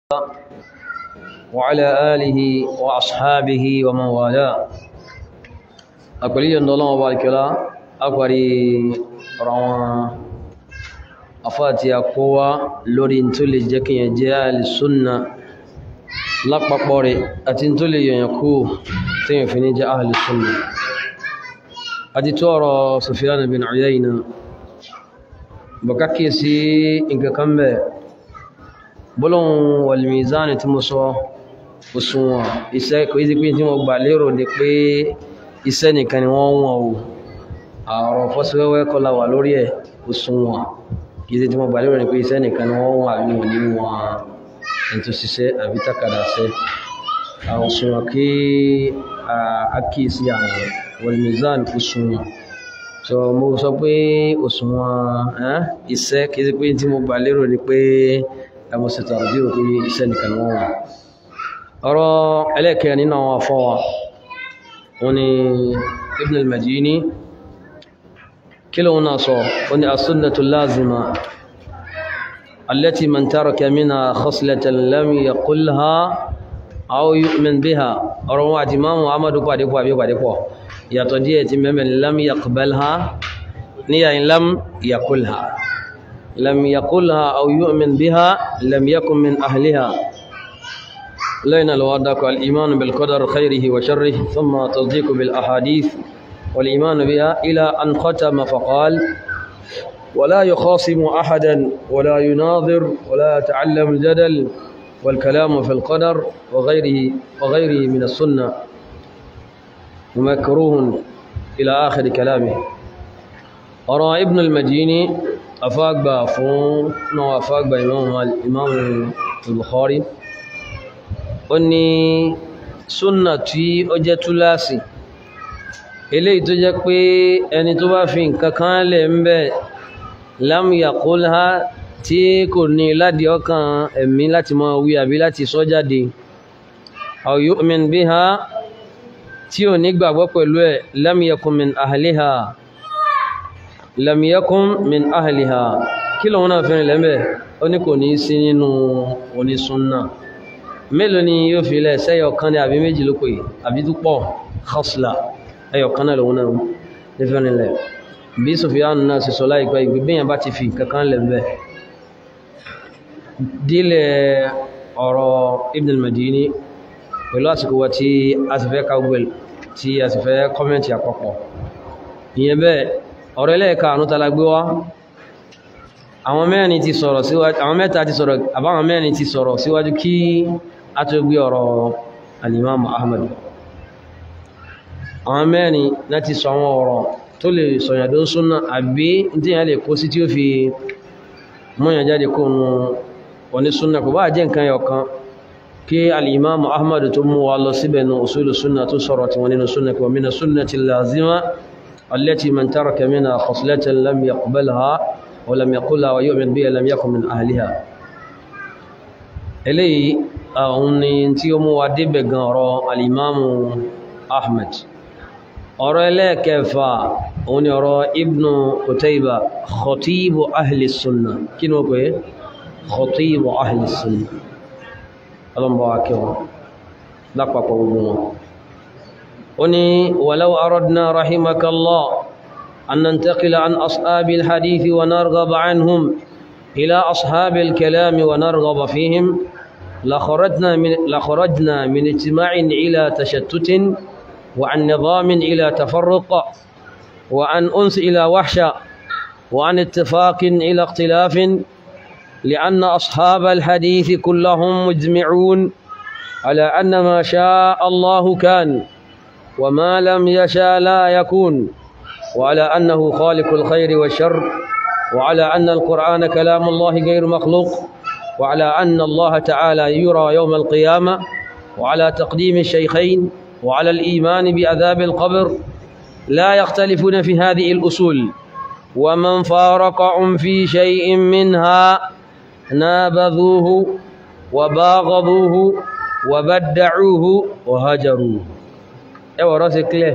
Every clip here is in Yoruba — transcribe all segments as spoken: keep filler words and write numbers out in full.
وعلى آله وأصحابه ومن والاه أقول لي أن الله وبارك له أقول روان أفاتي أقوى لورين تولي جكي جاء للسنة لقب بوري أتين تولي ينكو تين فيني جاء أهل السنة أدي تورو سفيان بن عيينة بكاكي سي إنك كمبه بلون والميزان تمسو òṣùwọ̀n iṣẹ́ kò yí pé tí mo gbà lérò ní pé iṣẹ́ nìkan ni wọ́n wọ̀n o àrọ̀ fọ́síwẹ́wẹ́ kọlá wà lórí ẹ̀ òṣùwọ̀n kì í ṣe tí mo gbà lérò ní pé iṣẹ́ nìkan ni wọ́n wọ̀n àbí wọ́n ní wọn ẹni tó ṣiṣẹ́ àbí tákàdá ṣẹ́ àwọn òṣùwọ̀n kí àkíyèsí àwọn wal-mizan òṣùwọ̀n so mo sọ pé òṣùwọ̀n iṣẹ́ kì í ṣe pé tí mo gbà lérò ní pé mo ṣe tàbí bí o pé iṣẹ́ nìkan ni wọ́n wọ̀n ọ̀rọ̀ ẹlẹ́kẹ̀ẹ́ nínú àwọn afọ́wà wọn ni Ibn al-Madini kí lóun náà sọ wọn ni as-sunnatu lazima allati man taraka minha khaslatan lam yaqulha aw yu'min biha ọ̀rọ̀ wọn àti Imam Ahmadu pàdé pọ̀ àbí pàdé pọ̀ yàtọ̀ díẹ̀ ti mẹ́mẹ́ lam yaqbalha níyàyìn lam yaqulha lam yaqulha aw yu'min biha lam yakun min ahliha لين الوادك الإيمان بالقدر خيره وشره ثم تصديق بالأحاديث والإيمان بها إلى أن ختم فقال ولا يخاصم أحدا ولا يناظر ولا يتعلم الجدل والكلام في القدر وغيره وغيره من السنة ومكروه إلى آخر كلامه أرى ابن المديني أفاق بافون وأفاق بإمام الإمام البخاري ó ní súnà tí ó jẹ́ túláàsì eléyìí tó jẹ́ pé ẹni tó bá fi nǹkan kan lẹ̀ ń bẹ̀ lam yaqulha tí kò ní láti ọkàn ẹ̀mí láti máa wí àbí láti sọ jáde aw yu'min biha tí ò ní gbàgbọ́ pẹ̀lú ẹ̀ lam yakun min ahliha lam yakun min ahliha kí lóun náà fi rìn lẹ́mẹ̀ ó ní kò ní sí nínú onísúnnà mélòó ni yóò fi lẹ̀ sẹ́yọ̀ kan ní àbí méjì ló pè àbí dúpọ̀ khasla ẹyọ̀ kan náà lòun náà nífẹ̀ẹ́ nílẹ̀ bí Sufyan náà sì sọ láìpẹ́ ìgbìgbìyàn bá ti fi kankan lẹ̀ bẹ́ẹ̀ dílẹ̀ ọ̀rọ̀ Ibn al-Madini pẹ̀lú àsìkò wa tí a sì fẹ́ kawgbel tí a sì fẹ́ kọ́mẹ́ntì àpapọ̀ ìyẹn bẹ́ẹ̀ ọ̀rọ̀ ẹlẹ́ẹ̀ka àánú tala gbé wá àwọn mẹ́rin ti sọ̀rọ̀ síwájú àwọn mẹ́ta ti sọ̀rọ̀ àbáwọn mẹ́rin ti sọ̀rọ̀ síwájú kí a tó gbé ọ̀rọ̀ al-Imam Ahmad àwọn mẹ́rin láti sọ àwọn ọ̀rọ̀ tó lè sọ̀yàdó súnà àbí tí yà lè kó sí tí ó fi mọ́yàn jáde kó nù wọní súnà kò bá jẹ́ nǹkan yọkan kí al-Imam Ahmad tó mú wa lọ síbẹ̀ nù usulu súnà tó sọ̀rọ̀ tí wọ́n nínú súnà kí wa mina sunnati lazima allati man taraka minha khaslatan lam yaqbalha ولم يقلها ويؤمن بها لم يكن من أهلها eléyìí àwọn ni tí ó mú wa débẹ̀ gan ọ̀rọ̀ alìmáàmù Ahmad ọ̀rọ̀ ẹlẹ́ẹ̀kẹfà òun ni ọ̀rọ̀ Ibn Qutayba khatibu ahli sunna kí ni wọ́n pè é khatibu ahli sunna ọlọ́mbà wa kẹwàá lápapọ̀ gbogbo wọn ó ní walau aradna rahimakallah أن ننتقل عن أصحاب الحديث ونرغب عنهم إلى أصحاب الكلام ونرغب فيهم لخرجنا من, لخرجنا من اجتماع إلى تشتت وعن نظام إلى تفرق وعن أنس إلى وحشة وعن اتفاق إلى اختلاف لأن أصحاب الحديث كلهم مجمعون على أن ما شاء الله كان وما لم يشاء لا يكون وعلى أنه خالق الخير والشر وعلى أن القرآن كلام الله غير مخلوق وعلى أن الله تعالى يرى يوم القيامة وعلى تقديم الشيخين وعلى الإيمان بعذاب القبر لا يختلفون في هذه الأصول ومن فارقهم في شيء منها نابذوه وباغضوه وبدعوه وهجروه ايوه راسك ليه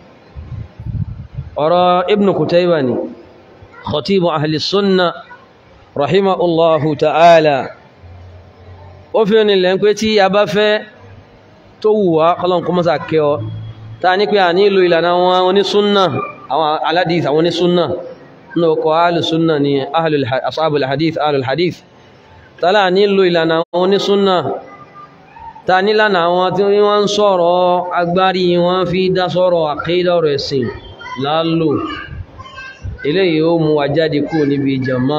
أرى ابن قتيبة خطيب أهل السنة رحمه الله تعالى ó fi ní lẹ́ ń pé tí a bá fẹ́ tó wù wá kọ́lọ́n kó mọ́sà kẹ́ ọ ta ní pé a nílò ìlànà àwọn onísúnnà àwọn aládìs àwọn onísúnnà ní ọkọ̀ alùsúnnà ni ashabul hadith alul hadith tààlà nílò ìlànà àwọn onísúnnà ta nílànà àwọn tí wọ́n ń sọ̀rọ̀ agbárí wọn fi dá sọ̀rọ̀ àkídà ọ̀rọ̀ ẹ̀sìn lálò eléyìí ó mú wa jáde kúrò níbi jàmá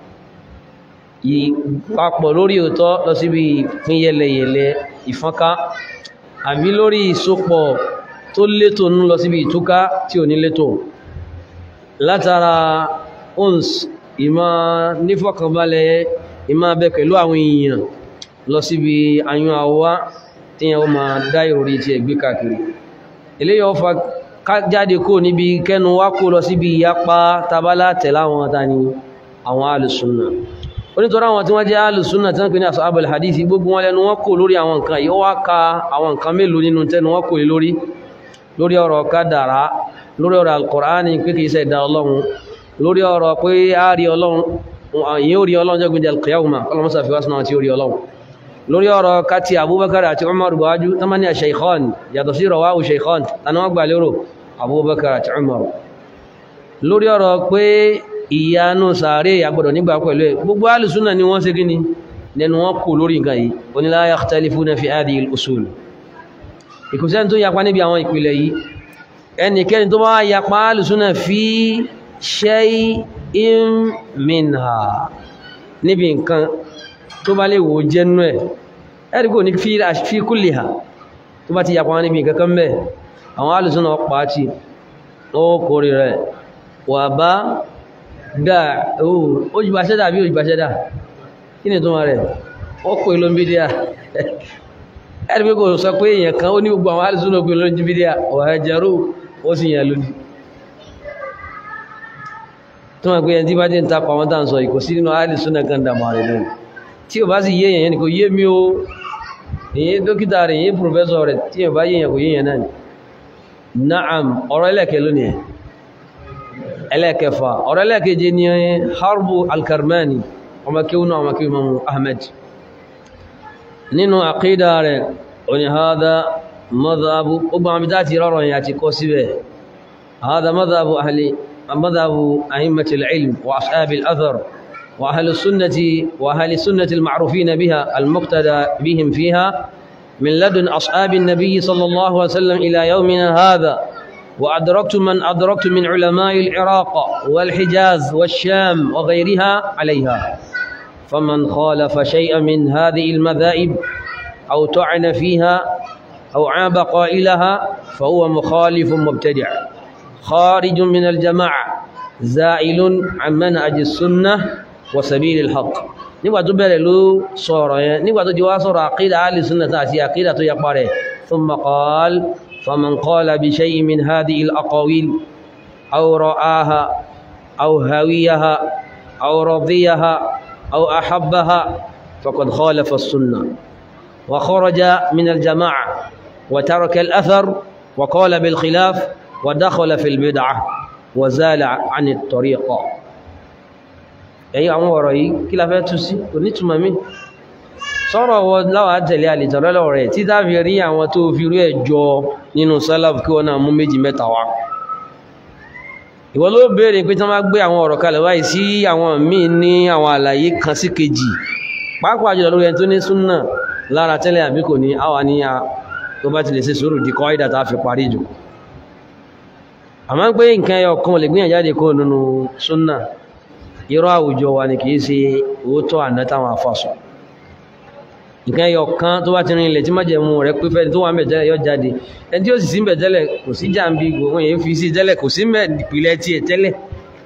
ìpapọ̀ lórí òótọ́ lọ síbi ìpín yẹlẹyẹlẹ ìfọ́nká àbí lórí ìsopọ̀ tó létò nú lọ síbi ìtúká tí ò ní létò látara ons ìmá nífọ̀kànbalẹ̀ ìmá bẹ pẹ̀lú àwọn èèyàn lọ síbi ayún àwọ́ tí yẹn ó máa dá ìròrí tí ẹgbẹ́ káàkiri eléyìí ó fa ká jáde kó níbi kẹnu wá kó lọ síbi ìyapa tabalá tẹ̀láwọn tani àwọn alùsùnà onítorí àwọn tí wọ́n jẹ́ alùsùnà tí wọ́n pè ní ashabul hadith gbogbo wọn lẹ́nu wọ́n kò lórí àwọn nǹkan yìí ó wá ka àwọn nǹkan mélòó nínú tẹnu wọ́n kò lórí lórí ọ̀rọ̀ kádàrá lórí ọ̀rọ̀ alkùránì pé kìí ṣe ẹ̀dá ọlọ́run lórí ọ̀rọ̀ pé a rí ọlọ́run yìí ó rí ọlọ́run jẹ́ gbìndẹ̀ alqiyama ọlọ́mọsà fi wásánà tí ó rí ọlọ́run lórí ọ̀rọ̀ káti abubakar àti umar buhaju tamani a shaykhan yàtọ̀ sí rawahu shaykhan tani wọ́n gbà lérò abubakar àti umar lórí ọ̀rọ̀ pé ìyanu sàárè àgbọ̀dọ̀ nígbà pẹ̀lú ẹ̀ gbogbo alùsúnà ni wọ́n ṣe gíní lẹ́nu wọn kò lórí nǹkan yìí oní la yakhtalifuna fi hadhihi al-usul ìkùsẹ́ tó yapa níbi àwọn ìpìlẹ̀ yìí ẹnikẹ́ni tó bá yapa alùsúnà fi shay'in minha níbi nǹkan tó bá lè wò jẹ́nu ẹ̀ ẹ̀rìkò ní fi kulliha tó bá ti yapa níbi nǹkan kan mẹ́ àwọn alùsúnà pàtí ó kórè rẹ̀ wà bá dáa oó ojúbáṣẹ́dá bí ojúbáṣẹ́dá kí ni tó máa rẹ̀ ọkọ̀ ìlú bídíà ẹ̀rì pé kò sọ pé èèyàn kan ó ní gbogbo àwọn alùsùnà pé ìlú bídíà ọ̀hẹ́ jẹ́rú ó sì yàn lónìí tó máa pé ẹni tí bá jẹ́ ń tapọ̀ àwọn tàà ń sọ ìkò sí nínú alùsùnà kan dàmà rẹ̀ lónìí tí ò bá sì yé èèyàn kò yé mi ó èyí dókítà rẹ̀ èyí pòfẹ́sọ̀ rẹ̀ tí ò bá yé èèyàn kò yé èèyàn náà na'am ọ̀rọ̀ ẹlẹ́kẹ̀ lónìí ẹlẹ́kẹfà ọ̀rọ̀ ẹlẹ́kẹjẹ ni harbu al-Karmani ọmọ kíwúnà ọmọ kíwú Imam Ahmad nínú àkídà rẹ̀ oní hádá madhabu ọgbà àmìdá ti rọrọ̀ yà ti kọ́ síbẹ̀ hádá madhabu ahli madhabu a'immatil ilm wa ashabil athar wa ahli sunnati wa ahli sunnati al-ma'rufina biha al-muqtada bihim fiha min ladun ashabin nabiy sallallahu alaihi wasallam ila yawmina hádá وأدركت من أدركت من علماء العراق والحجاز والشام وغيرها عليها فمن خالف شيئا من هذه المذاهب أو طعن فيها أو عاب قائلها فهو مخالف مبتدع خارج من الجماعة زائل عن منهج السنة وسبيل الحق nígbà tó bẹ̀rẹ̀ ló sọ̀rọ̀ yẹn nígbà tó di wá sọ̀rọ̀ àkídà ahli sunnah àti àkídà tó yapa rẹ̀ ثم قال فمن قال بشيء من هذه الأقاويل أو رآها أو هويها أو رضيها أو أحبها فقد خالف السنة وخرج من الجماعة وترك الأثر وقال بالخلاف ودخل في البدعة وزال عن الطريقة أي أمور أي كلا فاتوسي ونتما من sọ̀rọ̀ wọn láwàá tẹ̀lé àlìtọ̀lọ́lọ́ rẹ̀ tí dábí rí àwọn tó fi rú ẹjọ́ nínú sálàf kí wọ́n náà mú méjì mẹ́ta wá ìwọ ló béèrè pé tí wọ́n bá gbé àwọn ọ̀rọ̀ kalẹ̀ wáyé sí àwọn míì ní àwọn àlàyé kan sí kejì pàápàá jùlọ lórí ẹni tó ní súnnà lára tẹ́lẹ̀ àbí kò ní àwa ní a tó bá ti lè ṣe sùúrù di kọ́ ìdá tá a fi parí jù àmọ́ pé nǹkan ẹyọ kan lè gbìyànjú jáde kó nínú súnnà irọ́ àwùjọ wa ni kì í ṣe òótọ́ àná táwọn afọ́sọ̀ nǹkan ẹyọ kan tó bá ti rin ilẹ̀ tí má jẹ̀mú rẹ̀ pé fẹ́ni tó wà mẹ́ tẹ́lẹ̀ yọ jáde ẹni tí ó sì sí mẹ́ tẹ́lẹ̀ kò sí jàǹbí gbogbo èyí fi sí tẹ́lẹ̀ kò sí mẹ́ ìpìlẹ̀ tí ẹ̀ tẹ́lẹ̀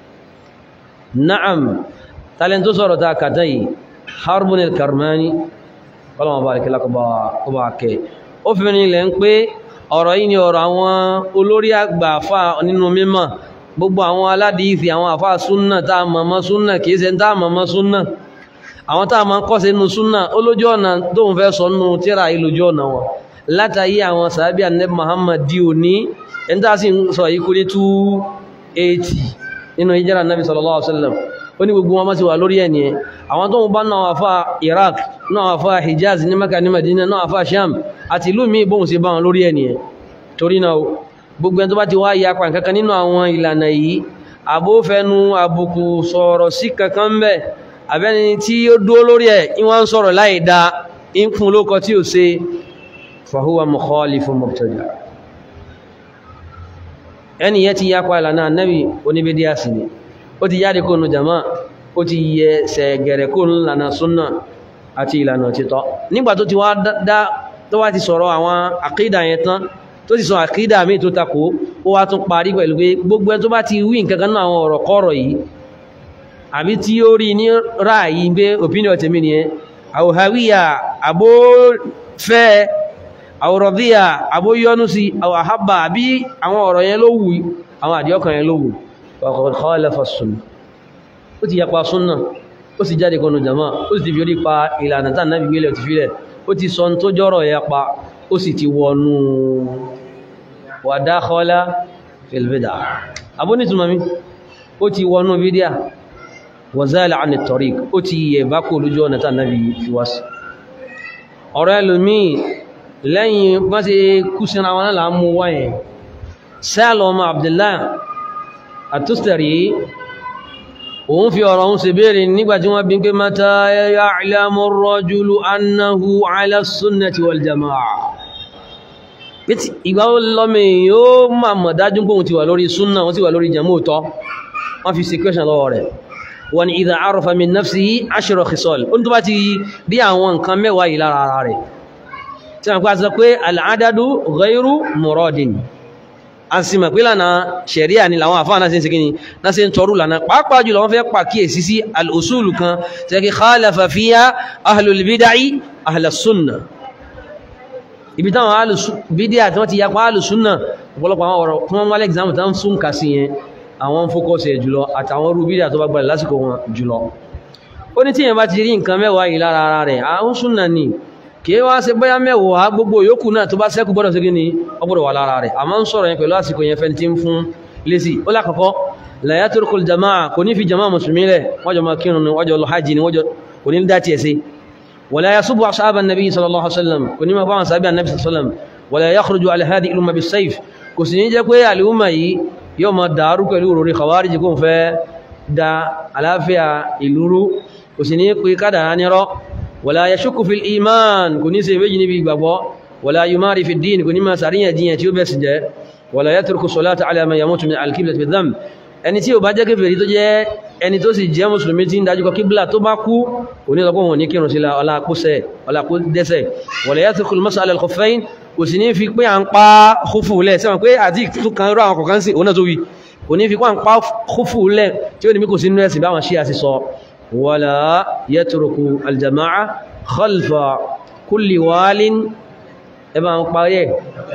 na'am tálẹ́ tó sọ̀rọ̀ ta kàtà yìí Harbun al-Karmani ọlọ́wọ́n bá rẹ̀kẹ́lá kó bá kẹ́ ó fi rin ilẹ̀ ń pé ọ̀rọ̀ yìí ni ọ̀rọ̀ àwọn olórí àgbà àfà nínú mímọ̀ gbogbo àwọn aládìífì àwọn àfà súnnà tá a mọ̀mọ́ súnnà kìí ṣe tá a mọ̀mọ́ súnnà àwọn tá a máa ń kọ́sẹ̀ nínú súnnà olójú ọ̀nà tó ń fẹ́ sọ nínú tíra ìlójú ọ̀nà wọn látàyí àwọn sàábí Ànábì Muhammad di òní ẹni tá a sì ń sọ yìí kú ní two eighty nínú hijira Ànábì sallallahu alaihi wasallam ó ní gbogbo wọn má ti wà lórí ẹni ẹ àwọn tó ń bá náà àfá Iraq náà àfá Hijaz ní Mẹ́kà ní Madina náà àfá Sham àti ìlú mi bóhun sí bá wọn lórí ẹni ẹ torí náà gbogbo ẹni tó bá ti wá yapa kankan nínú àwọn ìlànà yìí àbófẹnu àbùkù sọ̀rọ̀ sí kankan bẹ́ àbẹ́ni tí ó dúó lórí ẹ̀ ìwọ́n sọ̀rọ̀ láì dá ń fún lókọ tí ó ṣe fahuwa mukhalifun mubtadi' ẹni yẹ ti yapa ìlànà Ànábì oníbídíà sí ni ó ti jáde kónú jama ó ti yẹ sẹ̀gẹ̀rẹ̀ kónú ìlànà súnnà àti ìlànà títọ́ nígbà tó ti wá dá tó wá ti sọ̀rọ̀ àwọn àkídà yẹn tán tó ti sọ àkídà míì tó takò ó wá tún parí pẹ̀lú pé gbogbo ẹ tó bá ti wí nǹkan kan náà àwọn ọ̀rọ̀ kọ́rọ̀ yìí àbí tí ó rí ní ráàyí pé opinion tèmi nìyẹn àwòháwíyà àbó fẹ́ àwòrọ̀díyà àbó yọ́nú sí àwòhábà àbí àwọn ọ̀rọ̀ yẹn ló wù àwọn àdíọ́kàn yẹn ló wù faqad khalafa sunnah ó ti yapa súnnà ó sì jáde kọnu jama ó sì ti fi orí pa ìlànà tán náà gbígbélẹ̀ ti fílẹ̀ ó ti sọ tó jọ́rọ̀ yapa ó sì ti wọnú wa dakhala fil bid'ah abónítùmọ̀mí ó ti wọnú bídíà wa zala 'an at-tariq ó ti yẹ bá kó lójú ọ̀nà tán náà fi wá sí ọ̀rọ̀ ẹlòmí lẹ́yìn bá ti kú sínú àwọn náà mú wáyẹn Sahl ọmọ Abdullah at-Tustari òun fi ọ̀rọ̀ òun ṣe béèrè nígbàtí wọ́n bí pé mata ya'lamu ar-rajulu annahu 'ala as-sunnati wal jama'ah ìgbà ó lọ́mọ yóò máa mọ̀ dájú pé òun ti wà lórí súnnà wọ́n ti wà lórí jama òtọ́ wọ́n fi ṣe question lọ́wọ́ rẹ̀ wọ́n ni idha 'arafa min nafsihi 'ashra khisal ó ní tó bá ti rí àwọn nǹkan mẹ́wàá yìí lára ara rẹ̀ tí wọ́n pàṣẹ pé al-'adadu ghayru muradin a sì mọ̀ pé lànà ṣẹ̀ríà ni làwọn àfáà náà sí ń ṣe kíni náà sí ń tọrù lànà pàápàá jùlọ wọ́n fẹ́ pàkíyèsí sí al-usulu kan tẹ́kí khalafa fiha ahlul bid'ah ahlus sunnah ibi táwọn bídíà tí wọ́n ti yapa alùsúnnà ọ̀pọ̀lọpọ̀ àwọn ọ̀rọ̀ fún wọn wálé exam tán sún kà sí yẹn àwọn fókọ́sì ẹ̀ jùlọ àtàwọn orú bídíà tó bá gbàlẹ̀ lásìkò wọn jùlọ ó ní tí yẹn bá ti rí nǹkan mẹ́wàá yìí lára ara rẹ̀ àwọn súnnà ni kí wá ṣe bóyá mẹ́wàá gbogbo yòókù náà tó bá ṣẹ́kù gbọ́dọ̀ sí kíni ó gbọ́dọ̀ wà lára rẹ̀ àmọ́ ń sọ̀rọ̀ yẹn pẹ̀lú àsìkò yẹn fẹ́ tí ń fún lésì ó lákọ̀ọ́kọ́ la yatrukul jama'a kò ní fi jama'a mùsùlùmí rẹ̀ wọ́n jọ máa kírun ni wọ́n jọ lọ hajj ni wọ́n jọ kò ní dá tiẹ̀ sí ولا يسب أصحاب النبي صلى الله عليه وسلم كنما فهم أصحاب النبي صلى الله عليه وسلم ولا يخرج على هذه الأمة بالسيف كسنين جاكوية الأمة يوم الدارو كالورو خوارج يكون فدا على فيها الورو كسنين كوي كدا نرى ولا يشك في الإيمان كنين سيبجني بيبابا ولا يماري في الدين كنما سارين دين يتيوبس جاء ولا يترك الصلاة على من يموت من الكبلة بالذنب ẹni tí ó bá jẹ́ kéfèrí tó jẹ́ ẹni tó sì jẹ́ mùsùlùmí tí ń dájú kọ kíbílà tó bá kú onílọ́gbọ́n wọn ní kírùn sí ọlákó dẹ́sẹ̀ wala yatrukul mas'a ala al-khuffayn kò sì ní fi pé à ń pa khuffu lẹ̀ sẹ́wọ̀n pé àti ìtúkan rọ àwọn kọ̀kan sí òun tó wí kò ní fi pé à ń pa khuffu lẹ̀ tí ó ní mí kò sí nínú ẹ̀sìn báwọn ṣíà sí sọ wala yatruku al-jama'a khalfa kulli walin ẹ bá ń parí ẹ̀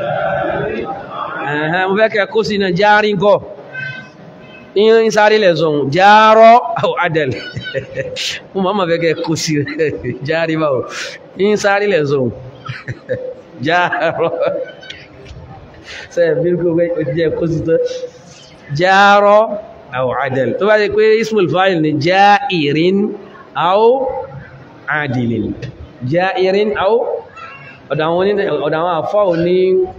mo fẹ́ kẹ́ kó sí náà járí ńkọ́ in sáré lẹ̀ zọun járọ́ àwọn adẹ̀lẹ̀ mo máa ma fẹ́kẹ́ kó sí járí báwọ̀ in sáré lẹ̀ zọun járọ́ sẹ́yẹ̀ bí kò jẹ́ kó sí tó járọ́ àwọn adẹ̀lẹ̀ tó bá jẹ́ pé ismul fa'il ni jáìrín àwọn adìlẹ̀ jáìrín àwọn ọ̀dàwọn àfáà ní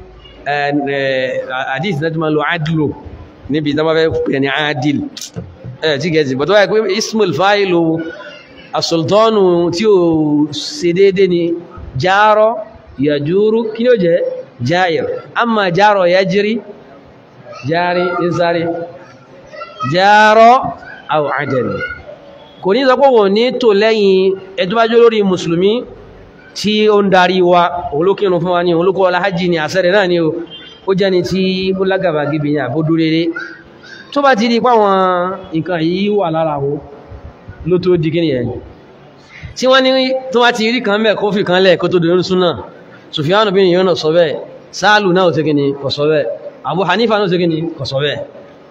àdíìsì náà tó máa lo adìlò níbi ìtàn bá fẹ́ pè ní adil ẹ̀ tí gẹ̀ẹ́sì bọ̀ tó wáyé pé ismul fa'ilu as-sultanu tí ó ṣe dédé ni járọ yajuru kí ní ó jẹ́ jáyìr amma járọ yajri járí ìsárí járọ aw adal kò ní sọ pé wọ́n ní tó lẹ́yìn ẹjọ́bájọ́ lórí mùsùlùmí tí ó ń darí wa olókínú fún wa ní olókọ́ aláhájì ni àṣẹ́rẹ̀ náà ni ó jẹ́ ni tí ó lágàbà gíbi ní àbódú rere tó bá ti rí páwọn nǹkan yìí wà lára wọn ló tó di kíni ẹ̀ tí wọ́n ní tó wá ti rí kan mẹ́ kó fi kan lẹ̀ kó tó dẹ̀rún súnà Sufyan bin Uyayna sọ bẹ́ẹ̀ Sáàlù náà tó kíni kò sọ bẹ́ẹ̀ Abu Hanifa náà tó kíni kò sọ bẹ́ẹ̀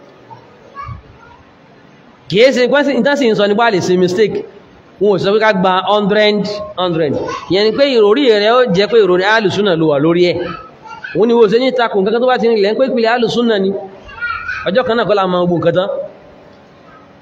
kìí ṣe pẹ́sí ìtàsí ìsọ nípa lè ṣe mistake wọn ò sọ pé ká gba hundred hundred ìyẹn ni pé ìròrí rẹ̀ ó jẹ́ pé ìròrí alùsúnà ló wà lórí ẹ̀ wọ́n ni wọ́n ṣe ní takùn kankan tó bá ti ní ilẹ̀ ń pé ìpìlẹ̀ alùsúnnà ni ọjọ́ kan náà kọ́lá ma ogun kẹta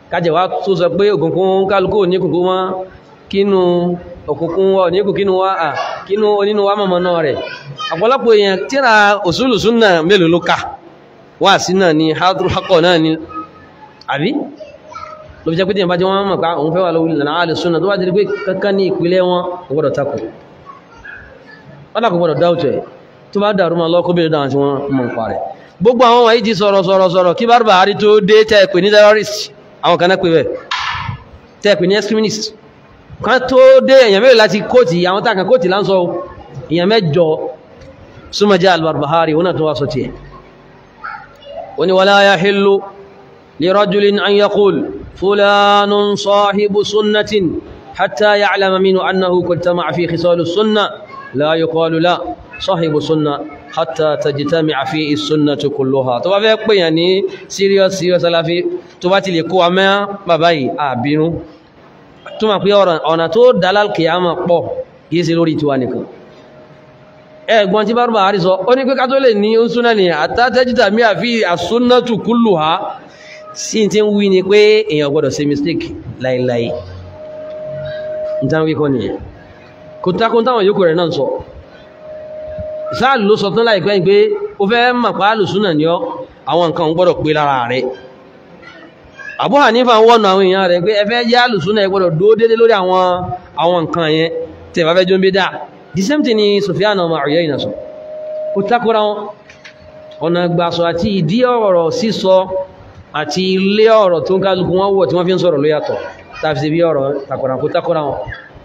kájẹ̀ wá tó sọ pé òkùnkùn kálukú ní kùnkùn wọn kínú òkùnkùn wọn ní kù kínú wá à kínú onínú wá mọ̀mọ́ náà rẹ̀ ọ̀pọ̀lọpọ̀ èèyàn tíra usulu sunna mélòó ló ká wá sí náà ni hadru haqqo náà ni àbí ló fi jẹ́ pé tí ìbájẹ́ wọn mọ̀ pé òun fẹ́ wà lórí ìlànà ahlu sunna tó wá jẹ́ pé kankan ní ìpìlẹ̀ wọn kò gbọ́dọ̀ takò wọ́n dàkò gbọ́dọ̀ dáwùtẹ̀ tó bá dàrú ma lọ́kọ́ bí dáwọn tí wọ́n mọ̀ ń parẹ̀ gbogbo àwọn wọ̀nyí ti sọ̀rọ̀ sọ̀rọ̀ sọ̀rọ̀ kí Barbahari tó dé tẹ́ẹ̀pì ní terrorist àwọn kan náà pè bẹ́ẹ̀ tẹ́ẹ̀pì ní extremist kan tó dé èèyàn mẹ́rin láti kóòtì àwọn tàkàn kóòtì láńsọ èèyàn mẹ́jọ súnmọ́ jẹ́ al-Barbahari wọn náà tó wá sọ tiẹ̀ ó ní wala yahillu li rajulin an yaqul fulanun sahibu sunnatin hatta ya'lama minhu annahu qad tama'a fi khisal as-sunnah la yuqalu la sahibu sunnah hatta tajtami'a fi as-sunnah kulluha tó bá fẹ́ pè yàn ní serious serious salafi tó bá ti lè kó amẹ́ bàbá yìí àbínú tó máa pé ọ̀nà tó dalal kìyàmà pọ̀ kìí ṣe lórí tiwa nìkan ẹgbọ́n tí Barbahari sọ ó ní pé ká tó lè ní ó súnà ní hatta tajtami'a fi as-sunnah kulluha sí tí ń wí ni pé èèyàn gbọ́dọ̀ ṣe mistake láìláì ìtàn wíkọ́ nìyẹn kò takun táwọn yòókù rẹ̀ náà sọ ìsáàlù ló sọ tán láìpẹ́ pé ó fẹ́ mọ̀ pé alùsúnà ní ọ́ àwọn nǹkan ń gbọ́dọ̀ pé lára rẹ̀ Abu Hanifa ń wọ́nà àwọn èèyàn rẹ̀ pé ẹ fẹ́ jẹ́ alùsúnà ẹ gbọ́dọ̀ dúró dédé lórí àwọn àwọn nǹkan yẹn tẹ̀ bá fẹ́ jó ń bí dá the same thing ni Sufyan ọmọ Uyayna sọ kò takura wọn ọ̀nà gbàsọ àti ìdí ọ̀rọ̀ sísọ àti ilé ọ̀rọ̀ tó ń kálukú wọn wọ̀ tí wọ́n fi ń sọ̀rọ̀ ló yàtọ̀ tàbí sí bí ọ̀rọ̀ takura kò takura wọn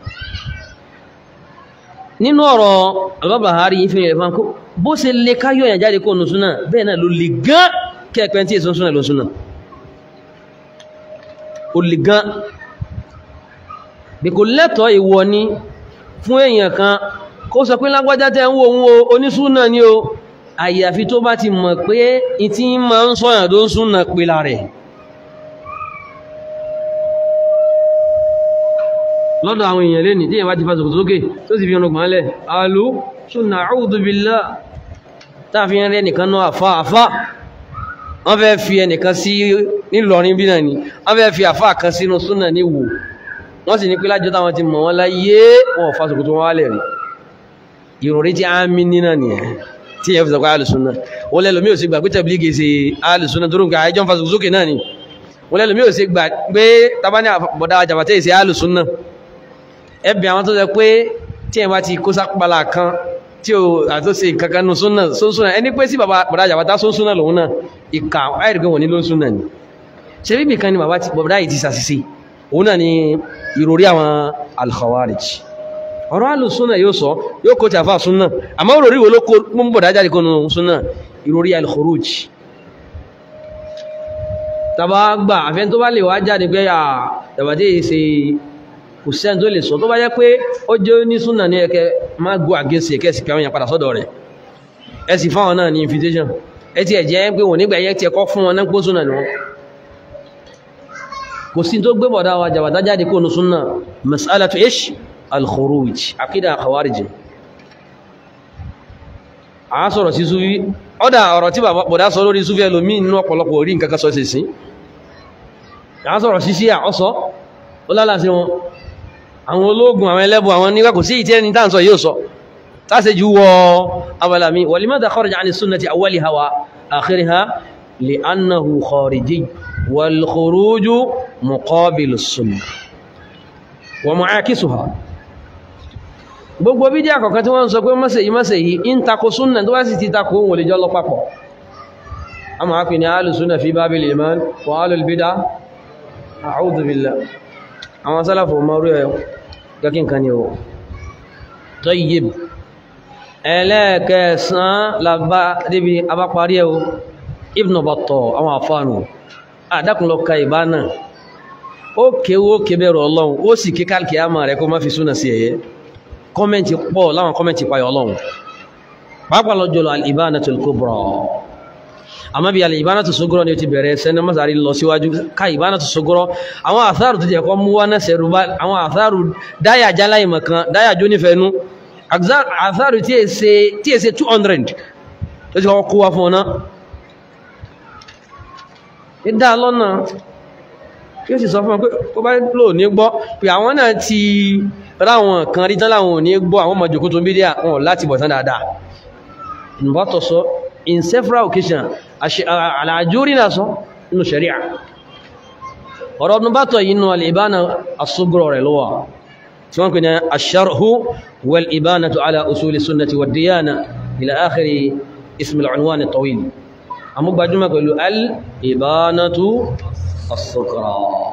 nínú ọ̀rọ̀ al-Barbahari yìí fi rẹ̀ fún bó ṣe lè káyọ̀ yàn jáde kó nù súnà bẹ́ẹ̀ náà ló lè gán kẹ́ẹ̀pẹ́ tí èso súnà ló súnà ó lè gán bí kò lẹ́tọ̀ọ́ ìwọ ní fún èèyàn kan kó sọ pé lágbájá tẹ́ ń wo òun o onísúnà ní o àyàfi tó bá ti mọ̀ pé ìtí máa ń sọ̀yàn tó ń súnà pé la rẹ̀ lọ́dọ̀ àwọn èèyàn lè ní tí èèyàn bá ti fásitì sókè tó sì fi ọ̀nà gbọ́nlẹ̀ alú súnà a'udhu billah táàfin rẹ̀ nìkan náà àfá àfá wọ́n fẹ́ fi ẹnìkan sí nílọrin bí náà ni wọ́n fẹ́ fi àfá kan sínú súnà ní wò wọ́n sì ní pé lájọ́ táwọn ti mọ̀ wọ́n láyé wọn fásitì tó wọ́n wálẹ̀ rí ìròrí tí a ń mí nínà nìyẹn tí èèyàn fi sọ pé alùsúnà wọ́n lẹ́lò mí ò sí gbà pé tẹ̀blígì ṣe alùsúnà tó rúnkà ẹjọ́ fásitì sókè náà ni wọ́n lẹ́lò mí ò sí gbà pé tabani àbọ̀dá àjàbàtẹ́ ìṣe alùsúnà ẹbí àwọn tó jẹ pé tí ẹ bá ti kó sápàlà kan tí ó àtúnṣe kankan nù súnà sóńsúnà ẹni pé sí bàbá àjàbàtà sóńsúnà lòun náà ìkà àìrìkẹ́ wọ̀n ní ló ń súnà ni ṣe bíbì kan ni bàbá yìí ti sàṣìṣe òun náà ni ìròrí àwọn al-Khawarij ọ̀rọ̀ alùsúnà yóò sọ yóò kó tàfà súnà àmọ́ ìròrí wo ló kó mú bọ̀dá jáde kó nù súnà ìròrí al-Khuruj tàbá gbà àfẹ́ tó bá lè wá jáde pé àjàbàtẹ́ yìí ṣe kò sẹ́ni tó lè sọ tó bá jẹ́ pé ó jẹ́ ní súnà ní ẹkẹ má gbó àgẹ́sì ẹkẹ́ sì kẹwọ́n yà padà sọ́dọ̀ rẹ̀ ẹ sì fáwọn náà ní invitation ẹ ti ẹ̀jẹ́ pé wọ́n nígbà yẹ ti ẹkọ́ fún wọn náà pọ́ súnà ní wọn kò sí tó gbé bọ̀dá wa jàbàtà jáde kó nu súnà mas'alatu ish al-khuruj aqida khawarij a sọ̀rọ̀ sí súfí ọ̀dà ọ̀rọ̀ tí bọ̀dá sọ lórí súfí ẹlòmí nínú ọ̀pọ̀lọpọ̀ orí nǹkan kan sọ sí sí a sọ̀rọ̀ sí sí àọ́sọ́ ó lálàsí wọn àwọn ológun àwọn ẹlẹ́bù àwọn nígbà kò sí ìtẹ́ ní tàǹsọ yóò sọ tàṣẹ jù wọ abalami wa limadha kharaja 'an as-sunnati awwaliha wa akhiriha li'annahu khariji wal khuruju muqabilu as-sunnah wa mu'akisuha gbogbo bídí àkọ́kọ́ tí wọ́n sọ pé mọ́sẹ̀ yìí mọ́sẹ̀ yìí in tako súnnà tó wá sì ti tako wọ́n lè jọ lọ papọ̀ a máa fi ní ahlu sunna fi babil iman wa ahlul bid'ah a'udhu billah àwọn sálàfò mọ́rú ẹ̀ gẹ́kín kan ni ó tayyib ẹlẹ́ẹ̀kẹsàn lábá débi abáparí ẹ̀ Ibn Battah àwọn àfáànù àdákùnlọ ka ìbánà ó kéwó kébẹ̀rọ ọlọ́run ó sì kíkàlùkì àmà rẹ̀ kó má fi súnà sí ẹ̀yẹ kọ́mẹ́ntì pọ̀ láwọn kọ́mẹ́ntì payọ̀ ọlọ́run pàápàá lọ jọlọ al-Ibanatul Kubra àmọ́ bí al-Ibanatu Sughra ni ó ti bẹ̀rẹ̀ sẹ́ni mọ́sàrí lọ síwájú ká Ibanatu Sughra àwọn àtharu tó jẹ́ kọ́ mú wá náà sẹ́rù bá àwọn àtharu dáyà jálá ìmọ̀ kan dáyà jó nífẹ̀ẹ́ nú àtharu tí è ṣe two hundred tó ti kọ́ kó wá fún ọ náà ìdá lọ́nà yóò sì sọ fún wọn pé kó bá lò ní gbọ́ pé àwọn náà ti ráwọn kan rí tán láwọn ò ní gbọ́ àwọn ọmọ jòkó tó ń bí díà wọn láti bọ̀ tán dáadáa. Nùbátọ̀ sọ in several occasions Al-Ajuri náà sọ nínú sharia ọ̀rọ̀ Nùbátọ̀ yìí nù al-Ibana as-Sughra rẹ̀ lọ́wọ́ tí wọ́n pè ní ash-Sharhu wal-Ibanatu ala usuli sunnati wad-diyana ila akhiri ismi al-unwan at-tawil amúgbàjúmọ̀ pẹ̀lú al-Ibanatu as-Sughra.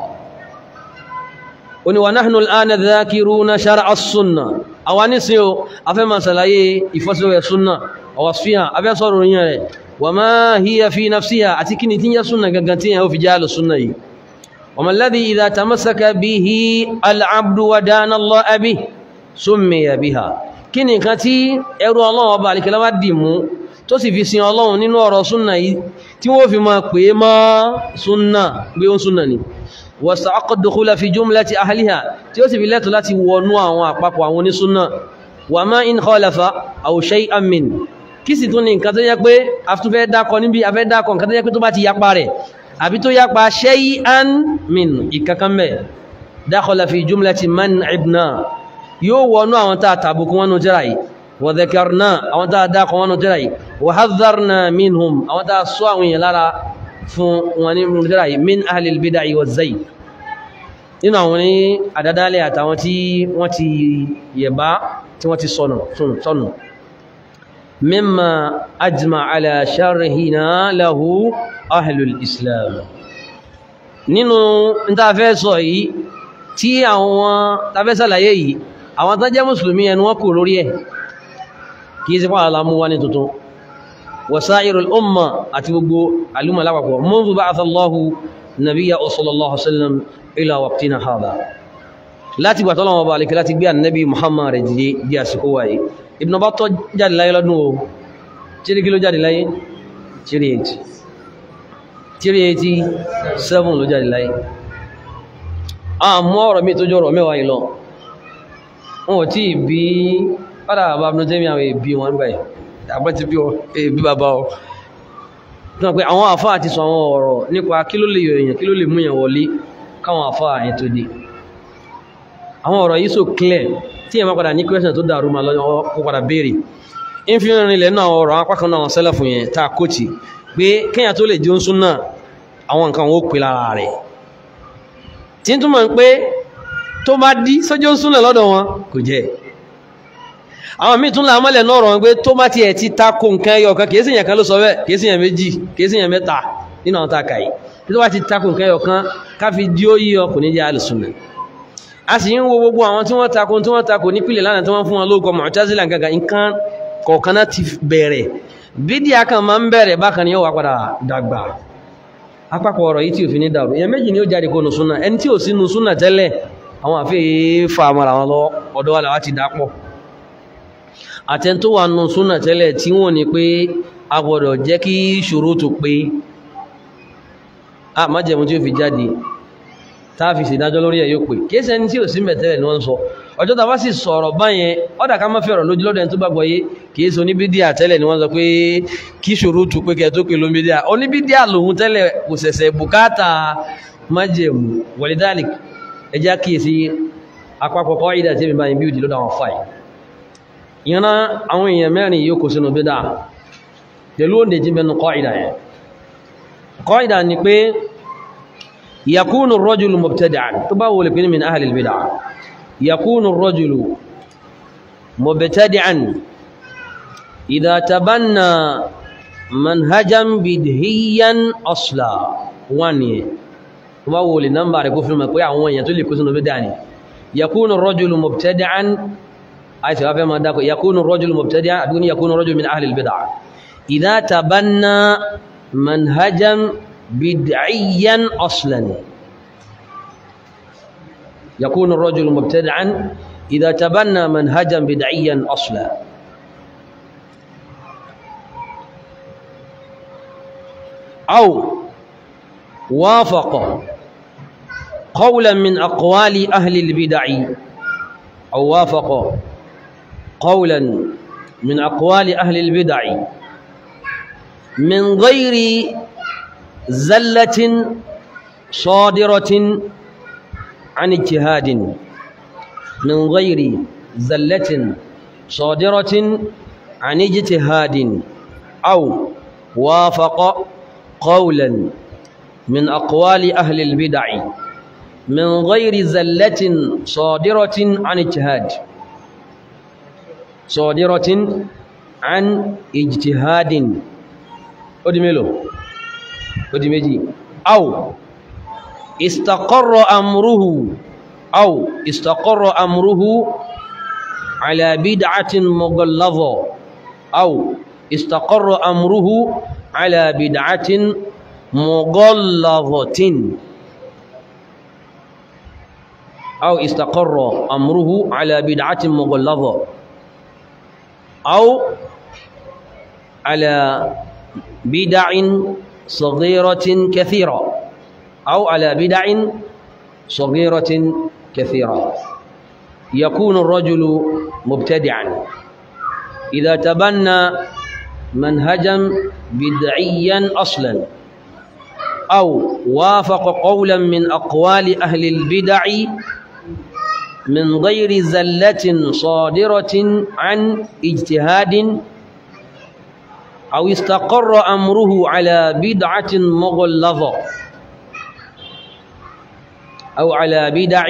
Ó ní wa nahnu al-ana dhakiruna shar'a as-sunnah àwa nísìn o afẹ́ máa ṣàlàyé ìfọ́síwẹ̀ súnnà wasfiha afẹ́ sọ̀rọ̀ yẹn rẹ̀ wa ma hiya fi nafsiha àti kí ni tí ń yẹ súnnà gangan tí yẹn ó fi jẹ́ al-sunnah yìí. wa ma alladhi idha tamassaka bihi al-abdu wa dana Allah bihi summiya biha kí ni nǹkan tí ẹrú Ọlọ́run ọba àlìkẹ́lá wá dì mú tó sì fi sin Ọlọ́run nínú ọ̀rọ̀ súnnà yìí tí wọ́n fi máa pè é mọ́ súnnà gbé ó súnnà ni wasta'aqqa ad-dukhula fi jumlati ahliha tí ó sì fi lẹ́tọ̀ láti wọnú àwọn àpapọ̀ àwọn onísúnnà wa ma in khalafa aw shay'an min kí sì tún ní nǹkan tó yẹ pé afẹ́fẹ́ dákọ níbi afẹ́ dákọ nǹkan tó yẹ pé tó bá ti yapa rẹ̀ àbí tó yapa shay'an min ìkankan mẹ́ dakhala fi jumlati man ibna yóò wọnú àwọn tá a tàbùkù wọn nù jẹ́ra yìí wa dhakarna àwọn tá a dákọ wọn nù jẹ́ra yìí wa hadharna minhum àwọn tá a sọ àwọn èèyàn lára fún wọn ní jẹ́ra yìí min ahlil bid'ah wa zayg nínú àwọn ní àdádálẹ̀ àtàwọn tí wọ́n ti yẹ̀bá tí wọ́n ti sọnù sọnù mimma ajma ala sharhina lahu ahlul islam nínú ìtafẹ́ sọ yìí tí àwọn tafẹ́ sàlàyé yìí àwọn tán jẹ́ mùsùlùmí ẹnu wọn kò lórí ẹ̀ kìí sí fún àlàmú wá ní tuntun wasairul umma àti gbogbo alúmọ̀ lápapọ̀ mundu ba'atha Allahu nabiyya sallallahu alaihi wasallam ila waqtina hadha láti gbà tọ́lọ́wọ́ bá alìkẹ́ láti gbé annabi Muhammad rẹ̀ jíde di àsìkò wáyé Ibn Battah jáde láyé lọ́dún o tírí kí ló jáde láyé tírí eighty tírí eighty seven ló jáde láyé a mọ́ ọ̀rọ̀ mi tó jọ ọ̀rọ̀ mẹ́wàá ìlọ wọn ò tí bí padà bàbá Ibn Taymiyyah àwọn èbí wọn báyìí àbẹ́ ti bí ẹbí bàbá ọ pé àwọn àfáà ti sọ àwọn ọ̀rọ̀ nípa kí ló lè yọ èèyàn kí ló lè múyàn wọlé káwọn àfáà yẹn tó dé àwọn ọ̀rọ̀ yìí so clear tí ẹ má padà ní question tó dàrú ma lọ́wọ́ kó padà béèrè in fi rìn ilẹ̀ náà ọ̀rọ̀ apákan náà sẹ́lẹ̀fù yẹn tá a kóòtì pé kéèyàn tó lè jẹun súnà àwọn nǹkan ó pè lára rẹ̀ tí ń túmọ̀ pé tó bá dí sójú súnà lọ́dọ̀ wọn kò jẹ́ àwọn míì tún láàmọ́lẹ̀ náà rọ̀ pé tó bá tiẹ̀ ti tako nǹkan ẹyọ kan kìí sí yẹn kan ló sọ bẹ́ẹ̀ kìí sí yẹn méjì kìí sí yẹn mẹ́ta nínú àwọn tá a kà yìí tó bá ti tako nǹkan ẹyọ kan káfi dí ó yíyọ kò ní jẹ́ alùsùnà a sì ń wo gbogbo àwọn tí wọ́n tako tí wọ́n tako nípìnlẹ̀ lánàá tí wọ́n fún wọn lóòkọ Mu'tazila gàgà nǹkan kọ̀ọ̀kan náà ti bẹ̀rẹ̀ bídíà kan máa ń bẹ̀rẹ̀ bákan ni yóò wá padà dàgbà apapọ̀ ọ̀rọ̀ yìí tí ò fi ní dàrú èèyàn méjì ni ó jáde kó nu súnà ẹni tí ò sí nu súnà tẹ́lẹ̀ àwọn àfihàn fa àmàrà wọn lọ ọ̀dọ́ wa làwọn ti dàpọ̀ àtẹn tó wà nù súnà tẹ́lẹ̀ tí wọ́n ní pé a gbọ́dọ̀ jẹ́ kí ṣòro tó pé a má jẹun tí ó fi jáde táàfi sì dájọ́ lórí ẹ̀ yóò pé kìí ṣẹni tí ò sí mẹ́tẹ́lẹ̀ ni wọ́n ń sọ ọjọ́ tàbá sì sọ̀rọ̀ báyẹn ọ̀dà ká má fẹ́ràn lójú lọ́dẹ̀ tó bá gbọ́ yé kìí ṣe oníbídíà tẹ́lẹ̀ ni wọ́n sọ pé kí ṣòro tó pé kẹ́ tó pé lóníbídíà oníbídíà lòun tẹ́lẹ̀ kò ṣẹ̀ṣẹ̀ bùkátà májẹ̀mú wọ̀lídàlì ẹjá kìí sí àpapọ̀ kọ́ ìdá tí mi bá yín bí òdì lọ́dọ̀ àwọn fàì ìyẹn àwọn èèyàn mẹ́rin yóò kó sínú bídà pẹ̀lú òǹdè tí bẹnu kọ́ ìdá yẹn kọ́ ìdá ni pé يكون الرجل مبتدعا تباول بين من أهل البدع يكون الرجل مبتدعا إذا تبنى منهجا بدهيا أصلا واني تباول نمبر كفر ما كوي عوان يتولي كسن بدعني يكون الرجل مبتدعا أي سبب ما داك يكون الرجل مبتدعا أدوني يكون الرجل من أهل البدع إذا تبنى منهجا بدعيا أصلا يكون الرجل مبتدعا إذا تبنى منهجا بدعيا أصلا أو وافق قولا من أقوال أهل البدع أو وافق قولا من أقوال أهل البدع من غير زلة صادرة عن اجتهاد من غير زلة صادرة عن اجتهاد أو وافق قولا من أقوال أهل البدع من غير زلة صادرة عن اجتهاد صادرة عن اجتهاد أدملو أدمجي أو استقر أمره أو استقر أمره على بدعة مغلظة أو استقر أمره على بدعة مغلظة أو استقر أمره على بدعة مغلظة أو على بدع صغيرة كثيرة أو على بدع صغيرة كثيرة يكون الرجل مبتدعا إذا تبنى منهجا بدعيا أصلا أو وافق قولا من أقوال أهل البدع من غير زلة صادرة عن اجتهاد أو استقر أمره على بدعة مغلظة أو على بدع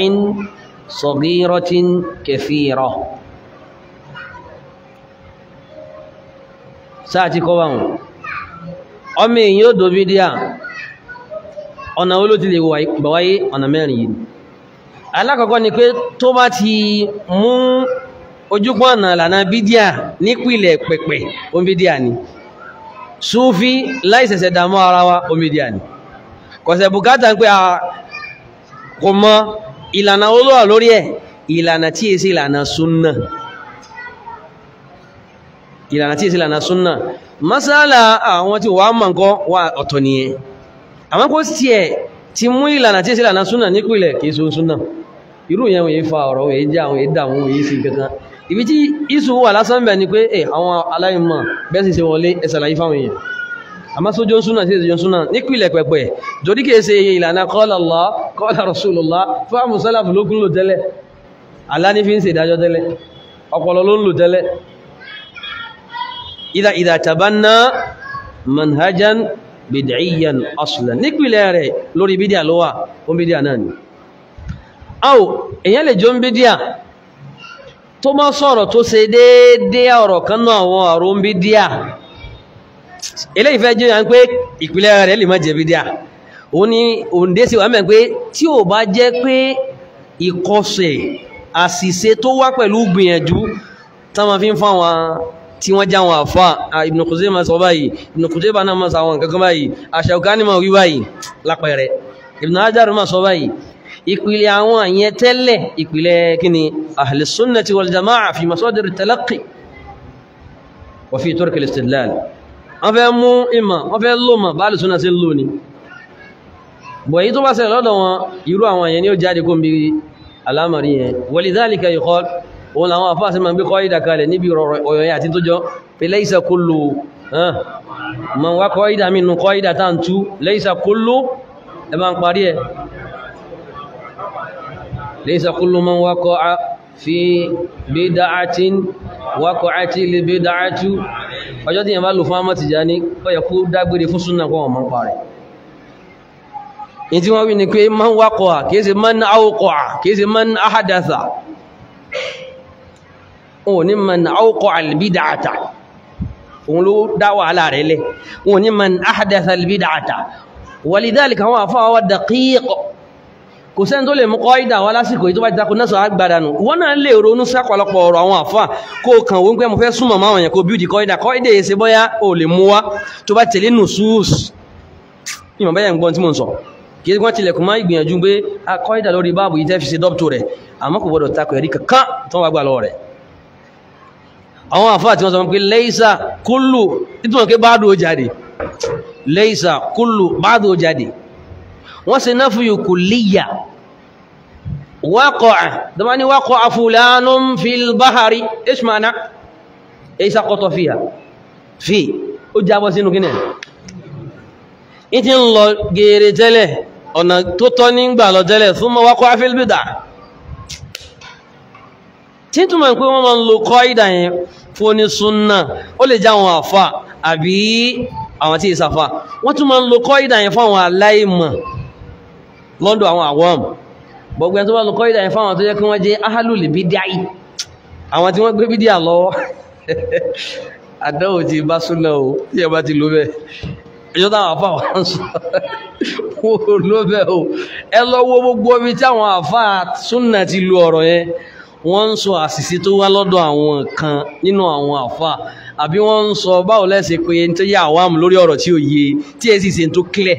صغيرة كثيرة ساعتي كوان أمي يودو بديا أنا ولوتي لي بواي أنا مريض alákọ̀ọ́kọ́ ni pé tó bá ti mú ojúpọ̀nà lànà bídíà nípìlẹ̀ pẹ̀pẹ̀ ohun bídíà ni Súfí láìsẹ̀sẹ̀ dàmú ara wa ohun bídíà ni kọ̀sẹ̀ bùkátà ń pé a kò mọ ìlànà olóòwà lórí ẹ̀ ìlànà tí è sí ìlànà súnnà ìlànà tí è sí ìlànà súnnà masala àwọn tí wà mọ̀ nǹkan wà ọ̀tọ̀ nìyẹn àwọn kò sí ẹ̀ ti mú ìlànà tí è sí ìlànà súnnà nípìlẹ̀ kìí so súnnà irú yẹn wọ́n yí fa ọ̀rọ̀ wọ́n yí já wọ́n yí dà wọ́n yí sí kankan ibi tí ìsù wà lásán bẹ̀ ni pé ẹ̀ àwọn aláìmọ̀ bẹ́ẹ̀ sì ṣe wọlé ẹsàlàyé fáwọn èèyàn àmá sójó súnà sí ìjọ súnà nípìlẹ̀ pẹ̀pẹ̀ torí kìí ṣe ìlànà qala Allah qala Rasulullah fáàmù sálàfù ló kún lò tẹ́lẹ̀ Allah ní fi ń ṣe ìdájọ́ tẹ́lẹ̀ ọpọlọ ló ń lò tẹ́lẹ̀ idha idha tabanna manhajan bid'iyyan aslan nípìlẹ̀ rẹ̀ lórí bídíà ló wà ó bídíà náà ni aw èyàn lè jọ ń bídíà tó má sọ̀rọ̀ tó ṣe déédé ọ̀rọ̀ kan náà àwọn ọ̀rọ̀ ń bídíà eléyìí fẹ́ jẹ́ yàn pé ìpìlẹ̀ rẹ̀ lè má jẹ́ bídíà òun ni òǹdé sí wà mẹ́ pé tí ò bá jẹ́ pé ìkọsẹ̀ àṣìṣe tó wá pẹ̀lú gbìyànjú táwọn fi ń fáwọn tí wọ́n já wọn àfá Ibn Khuzaymah sọ báyìí Ibn Khuzaymah náà mọ́ sàwọn kankan báyìí Ash-Shawkani mọ̀ wí báyìí lápẹẹrẹ Ibn Hajar mọ́ sọ báyìí ìpìlẹ̀ àwọn àyẹn tẹ́lẹ̀ ìpìlẹ̀ kíni ahli sunnati wal jama'a fi masadir talaqqi wa fi turk al-istidlal wọ́n fẹ́ mú ìmọ̀ wọ́n fẹ́ lò mọ̀ bá lùsúnà sí lò ní bọ̀ èyí tó bá ṣẹlẹ̀ lọ́dọ̀ wọn irú àwọn àyẹn ni ó jáde kó ń bí alámàrí yẹn walidhalika yuqal òun làwọn àfáàsí ma ń bí qaida kalẹ̀ níbi ọ̀yọ̀ àti tó jọ pé laysa kullu man wá qaida mínú qaida tàǹtú laysa kullu ẹ bá ń parí ẹ ليس كل من وقع في بدعة وقعت البدعة ọjọ́ tí yẹn bá lò fún àmọ́ Tìjàní ó yẹ kó dágbére fún súnnà kọ́ ọmọ parẹ̀ in tí wọ́n wí ní pé man waqa'a kìí ṣe man awqa'a kìí ṣe man ahadatha o ní man awqa'a al-bid'ata òun ló dá wàhálà rẹ̀ lẹ̀ o ní man ahadatha al-bid'ata walidhalika wọ́n àfáà wá daqiq kò sẹ́ni tó lè mú kọ́ídà wá lásìkò yìí tó bá ti takò náà sọ agbádànù wọ́n náà lè ronú sápọ̀lọpọ̀ ọ̀rọ̀ àwọn àfáà kó kàn wọ́n pé mo fẹ́ súnmọ̀ máwọn èèyàn kó bíúdì kọ́ídà kọ́ídà èsẹ bọ́yá o lè mú wá tó bá tẹ̀lé nusus ìmọ̀ báyà ń gbọ́n tí mo ń sọ kí wọ́n tilẹ̀kùn máa ìgbìyànjú pé a kọ́ídà lórí báàbù yìí tẹ́ fi ṣe dọ́pítò rẹ̀ àmọ́ kò gbọ́dọ̀ takò ẹ̀rí kankan tó wá gbà lọ rẹ̀ àwọn àfáà tí wọ́n sọ pé laysa kullu nítorí pé báàdù ó jáde laysa kullu báàdù ó jáde wọ́n ṣe nafyu kulliyya waqa'a dabani waqa'a fulanun fil bahari ايش معنى اي سقط فيها في ó jábọ́ sínú kíni ìtí ń lọ gẹ̀ẹ́rẹ̀ tẹ́lẹ̀ ọ̀nà tó tọ́ ní gbà lọ tẹ́lẹ̀ thumma waqa'a fil bid'ah tí túnmọ̀ pé wọ́n máa ń lo qaida yẹn fún ní súnnà ó lè já àwọn àfà àbí àwọn tí ìsàfà wọ́n tún máa ń lo qaida yẹn fún àwọn aláìmọ̀ lọ́dọ̀ àwọn àwọn gbogbo ẹni tó bá lo qaida yẹn fún àwọn tó yẹ kí wọ́n jẹ́ ahlul bid'ah àwọn tí wọ́n gbé bídíà lọ́wọ́ àdáwò ti bá súnnà o tí ẹ bá ti lo bẹ́ẹ̀ ìjọ táwọn àfà wọ́n sọ wọ́n ló bẹ́ẹ̀ o ẹ lọ wo gbogbo ibi tí àwọn àfà súnnà ti lo ọ̀rọ̀ yẹn wọ́n ń sọ àṣìṣe tó wá lọ́dọ̀ àwọn kan nínú àwọn àfà àbí wọ́n ń sọ báwo lẹ́sẹ̀ pé ẹni tó yẹ àwàm lórí ọ̀rọ̀ tí ó yé tí ẹ sì ṣe tó clear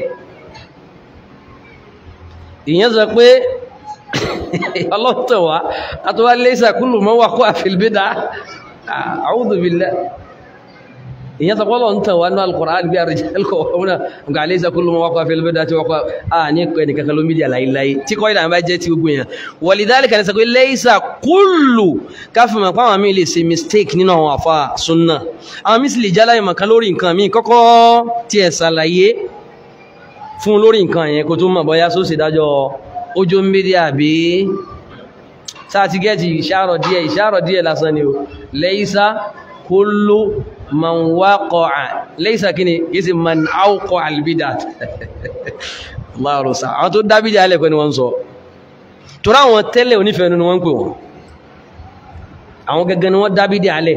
ìyẹn sọ pé ọlọ́tọ̀ wá àtọwà laysa kullu man waqa'a fil bid'ah a'udhu billah ìyẹn sọ pọ́lọ̀ ń tàn wá ní al-Qur'an bí ar-rijal qawwamuna nǹkan laysa kullu man waqa'a fil bid'ah tí wọ́pọ̀ à ní ẹ̀kọ́ ẹni kankan ló mídíà láìláì tí kọ́ ìdàmà jẹ́ ti gbogbo èèyàn walidhalika ní sọ pé laysa kullu káfíìmọ̀ pàwọn mi lè ṣe mistake nínú àwọn àfa sunna àwọn mi sì lè jálá ìmọ̀ kan lórí nǹkan mi kọ́kọ́ tí ẹ̀ ṣàlàyé fún lórí nǹkan yẹn kó tó mọ̀ bọ́yá só sì dájọ́ ojú mídíà bí sáà ti gẹ́ẹ̀tì ìṣàrọ̀ díẹ̀ ìṣàrọ̀ díẹ̀ lásán ni o laysa kullu man waqa'a laysa kini yisi man awqa'a al-bid'ah Allah rusa àwọn tó dá bídíà lẹ́kọ̀ọ́ ni wọ́n sọ tó ráwọn tẹ́lẹ̀ onífẹ́ nínú wọ́n pè wọ́n àwọn gẹ́gẹ́ ni wọ́n dá bídíà lẹ́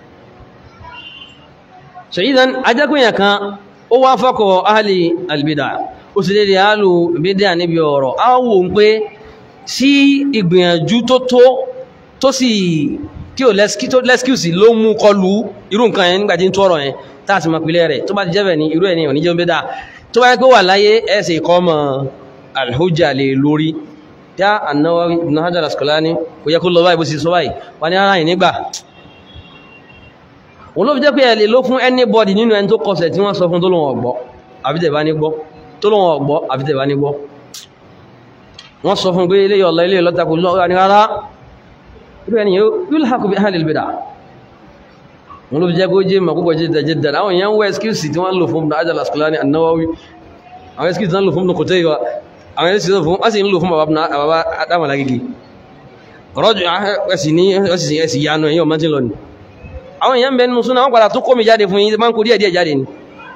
so idan ajákùnyà kan ó wá fọ́kọ̀ ahli al-bid'ah ó sì lédè ahlu bídíà níbi ọ̀rọ̀ a wò ń pé sí ìgbìyànjú tó tó tó sì tí ò lẹ́skíùsì ló mú kọlu irú nǹkan yẹn nígbàtí ń tó ọ̀rọ̀ yẹn táàtì mọ̀ pìlẹ̀ rẹ̀ tó bá ti jẹ́bẹ̀ ní irú ẹni òní jẹun bídà tó bá yẹ pé wà láyé ẹsẹ̀ ikọ́ mọ̀ al-hujja lè lórí yá an-Nawawi Ibn Hajar al-Asqalani kò yẹ kó lọ báyìí bó sì sọ báyìí wà ní ara yìí nígbà wọn ló fi jẹ́ pé ẹ lè ló fún anybody nínú ẹni tó kọsẹ̀ tí wọ́n sọ fún tó lóun ọ̀gbọ́ àbí tẹ̀ bá ní gbọ́ tó lóun ọ̀gbọ́ àbí tẹ̀ bá ní gbọ́ wọ́n sọ fún pé ilé ọ̀lọ́ ilé ọlọ́takù lọ́wọ́ ní rárá irú yulhaqu bi ahli al-bid'ah wọn ló fi jẹ́ kó jẹ́ mọ̀ púpọ̀ jẹ́ jẹ́dà àwọn èèyàn wọ excuse tí wọ́n lò fún Ibn Hajar al-Asqalani an-Nawawi àwọn excuse tí wọ́n lò fún Ibn Qutayba àwọn excuse fún wọ́n sì ń lò fún bàbá Adam al-Agigi rọ́jù ẹ̀sì ní ẹ̀sì yanu ẹ̀yìn ọmọ tí lọ ni àwọn èèyàn bẹ̀rẹ̀ nínú súnà wọ́n padà tó kó mi jáde fún yín máa ń kó díẹ̀ díẹ̀ jáde ni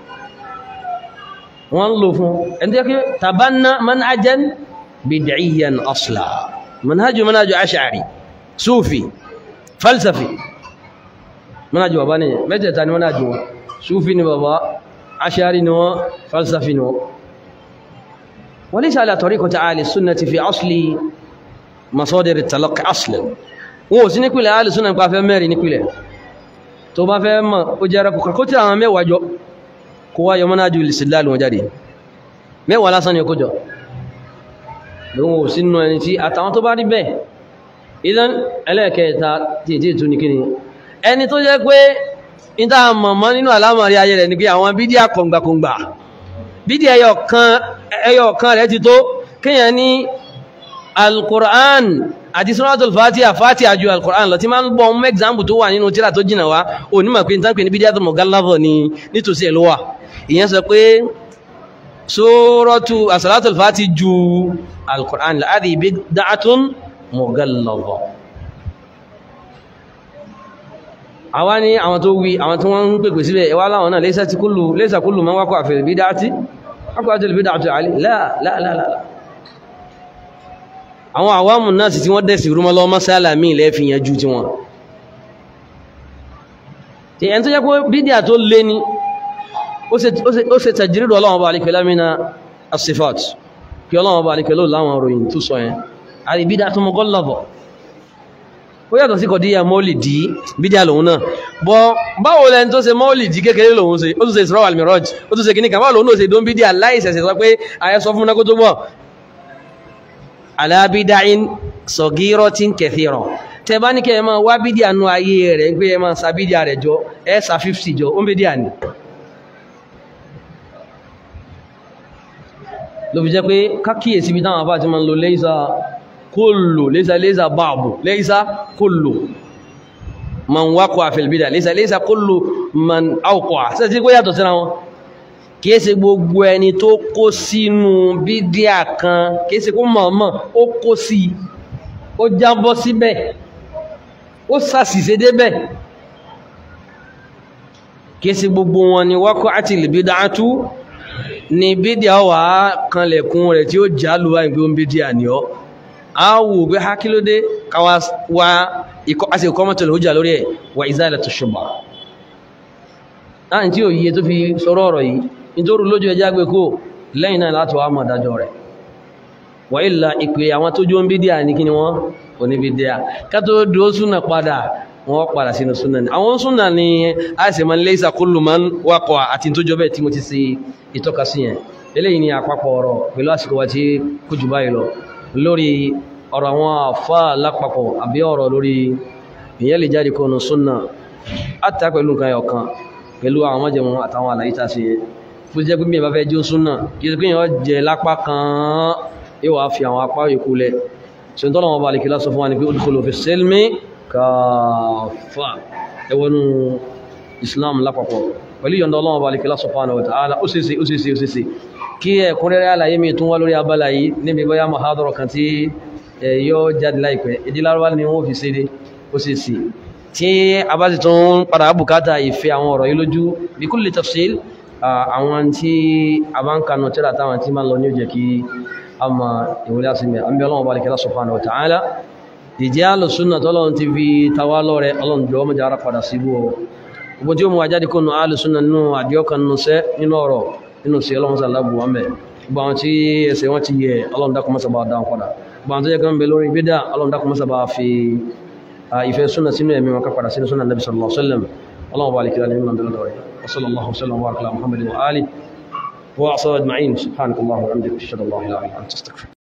wọ́n lò fún ẹni tí tabanna manhajan bid'iyyan asla manhaju manhaju ash'ari Sufi falsafi manhaju bàbá ni mẹ́tẹ̀ẹ̀ta ni manhaju wọn Sufi ni bàbá Ash'ari ni wọn falsafi ni wọn وليس على طريقة أهل السنة في أصل مصادر التلقي أصلا wọ́n sí nípìlẹ̀ أهل السنة nípa fẹ́ mẹ́rin nípìlẹ̀ tó bá fẹ́ mọ̀ ó jẹ́ rẹ̀kù kàkó tí àwọn mẹ́wàá jọ kó wáyọ manhaju al-istidlal wọn jáde mẹ́wàá lásán ni kó jọ lóhun ò sínú ẹni tí àtàwọn tó bá rí bẹ́ẹ̀ ìdán ẹlẹ́ẹ̀kẹta tí ìdí ìtú ní kíni ẹni tó jẹ́ pé ìta mọ̀mọ́ nínú àlámọ̀rí ayé rẹ̀ ní pé àwọn bídíà kọ̀ǹgbàkọ̀ǹgbà bídíà ẹyọ kan rẹ̀ ti tó kíyàn ní al-Qur'an àti suratul Fatiha Fatiha ju al-Qur'an lọ tí máa ń bọ́ mú example tó wà nínú tírà tó jìnà wá onímọ̀ pé ìtàn pé ní bídíà tó mughalladha ní nítòsí ẹ̀ ló wà ìyẹn sọ pé suratu as-salatul Fatiha ju al-Qur'an la hadhihi bid'atun mughalladha àwa ní àwọn tó wí àwọn tí wọ́n ń pèpè síbẹ̀ ẹwà láwọn náà laysa kullu laysa kullu man waqa'a fil bid'ati waqa'at al bid'atu alayhi la la la la àwọn àwámù náà sì tí wọ́n dẹ̀ sí rúmọ́ lọ mọ́sálà míì lẹ́fì yanjú tí wọ́n tí ẹni tó jẹ́ pé bídíà tó lé ní ó ṣe tajridu Ọlọ́run bá alikẹ́ lámìnà as-sifat kí Ọlọ́run bá alikẹ́ ló láwọn ròyìn tó sọ yẹn àrí bídíà tó mughalladha ó yàtọ̀ sí kọ̀díyà mọ́lìdí bídíà lòun náà bọ́ báwo lẹ́ni tó ṣe mọ́lìdí kékeré lòun ṣe ó tún ṣe Isra wal Miraj ó tún ṣe kìníkà báwo lòun náà ṣe dón bídíà láìsẹ̀sẹ̀ sọ pé ayẹ́sọ fún náà kó tó bọ̀ ala bid'in saghiratin kathira tẹ bá ní kẹ́ ẹ máa wá bídíà nú ayé rẹ̀ pé ẹ máa sa bídíà rẹ̀ jọ ẹ sa fifty jọ ó ń bídíà ni ló fi jẹ́ pé kákíyèsí bí táwọn afá ti máa ń lo laysa kullu laysa laysa ba'du laysa kullu man waqa'a fil bid'ah laysa laysa kullu man awqa'a ṣe tí kó yàtọ̀ síra wọn kìí ṣe gbogbo ẹni tó kó sínú bídíà kan kìí ṣe kó mọ̀ọ́mọ̀ ó kó sí ó jábọ́ síbẹ̀ ó ṣàṣìṣe débẹ̀ kìí ṣe gbogbo wọn ni waqa'ati al-bid'atu ni bídíà wà kanlẹ̀kùn rẹ̀ tí ó já lùwá ìgbé ohun bídíà ni ọ́ a wò gbé ha kí ló dé káwà wá ikọ́ àti iqamatul hujja lórí ẹ̀ wà izalatu shubha láàrín tí ó yíye tó fi sọ̀rọ̀ ọ̀rọ̀ yìí nítorí lójú ẹjá gbé kó lẹ́yìn náà láti wá mọ̀ dájọ́ rẹ̀ wà ìlà ìpè àwọn tó jó ń bídíà ní kí ni wọ́n kò ní bídíà ká tó dúró súnà padà wọ́n padà sínú súnà ní àwọn súnà ní àìsè man laysa kullu man waqa'a àti tó jọ bẹ́ẹ̀ tí mo ti ṣe ìtọ́ka sí yẹn eléyìí ni àpapọ̀ ọ̀rọ̀ pẹ̀lú àsìkò wa tí kò jù báyìí lọ lórí ọ̀rọ̀ àwọn àfá lápapọ̀ àbí ọ̀rọ̀ lórí ìyẹn lè jáde kọ́nù súnà àtà pẹ̀lú nǹkan ẹ̀ọ̀kan pẹ̀lú àwọn májẹ̀mú àtàwọn àlàyé tá a ṣe fún jẹ́ pé bí ẹ bá fẹ́ jó súnà kí ẹ pé yẹn jẹ lápá kan yóò wá fi àwọn apá yòókù lẹ̀ ṣe ń tọ́lọ̀ wọn bá lè kí lásọ fún wa ní pé udkhulu fi silmi kaffa ẹwọnú Islam lápapọ̀ pẹ̀lú yọ̀ndọ̀ Ọlọ́run bá lè kí lásọ fún wa ta'ala ó ṣeéṣe ó ṣeéṣe ó ṣeéṣe kí ẹ̀kúnrẹ́rẹ́ àlàyé mi tún wá lórí abala yìí níbi bóyá mahadara kan tí yóò jáde láìpẹ́ èdè Lárúbá ni wọ́n fi ṣe ó ṣeéṣe tí a bá sì tún padà bùkátà ìfẹ́ àwọn ọ̀rọ̀ yìí lójú bí kulli tafsil àwọn tí a bá ń kanu tíra táwọn tí máa ń lọ ní òjẹ̀ kí a ma ìwòlẹ́ àsìmẹ̀ àmì Ọlọ́run bá lè kẹ́lá subhanahu wa ta'ala ìjẹ́ alùsùnà tọ́lọ́run ti fi tawá lọ́rẹ̀ Ọlọ́run jọ mọ́jà ara padà síbú ọ gbogbo tí ó mú wa jáde kónú alùsùnà nínú àdíọ́kan nínú sẹ́ nínú ọ̀rọ̀ nínú sí Ọlọ́run sàlábù wọn bẹ̀ gbogbo àwọn tí ẹsẹ̀ wọn ti yẹ Ọlọ́run dákun mọ́sà bá dáhùn padà gbogbo àwọn tó yẹ kan bẹ lórí bídà Ọlọ́run dákun mọ́sà bá fi ìfẹ́ súnà sínú ẹ̀mí wọn ká padà sínú súnà Nabi sallallahu alaihi wasallam Ọlọ́run bá lè kíra ní mímọ̀ bẹ̀rẹ̀ lọ́rẹ̀ وصلى الله وسلم وبارك على محمد وآله وأصحابه أجمعين سبحانك اللهم وبحمدك أشهد أن لا إله إلا أنت أستغفرك